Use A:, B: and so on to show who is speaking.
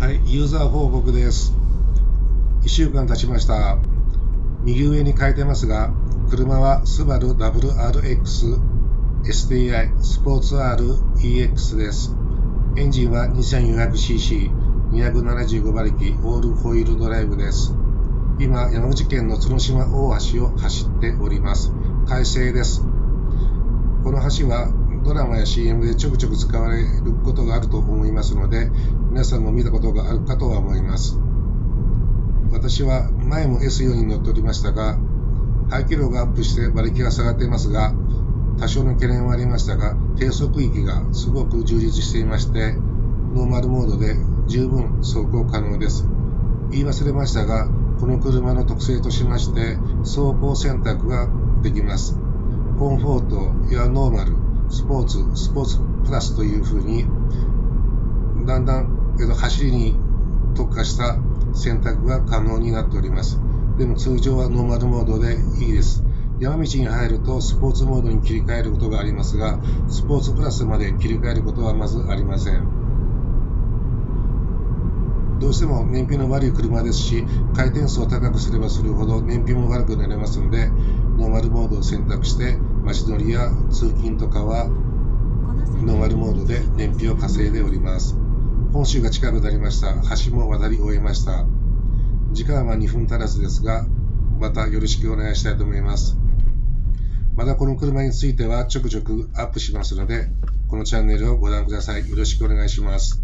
A: はい、ユーザー報告です。1週間経ちました。右上に書いてますが、車はスバル WRX STI スポーツ REX です。エンジンは 2400cc、275馬力オールホイールドライブです。今、山口県の角島大橋を走っております。快晴です。この橋はドラマや CM でちょくちょく使われることがあると思いますので、皆さんも見たことがあるかとは思います。私は前も S4 に乗っておりましたが、排気量がアップして馬力が下がっていますが、多少の懸念はありましたが、低速域がすごく充実していまして、ノーマルモードで十分走行可能です。言い忘れましたが、この車の特性としまして、走行選択ができます。コンフォートやノーマル、スポーツプラスというふうに、だんだん走りに特化した選択が可能になっております。でも通常はノーマルモードでいいです。山道に入るとスポーツモードに切り替えることがありますが、スポーツプラスまで切り替えることはまずありません。どうしても燃費の悪い車ですし、回転数を高くすればするほど燃費も悪くなりますので、ノーマルモードを選択して街乗りや通勤とかはノーマルモードで燃費を稼いでおります。本州が近くなりました。橋も渡り終えました。時間は2分足らずですが、またよろしくお願いしたいと思います。またこの車についてはちょくちょくアップしますので、このチャンネルをご覧ください。よろしくお願いします。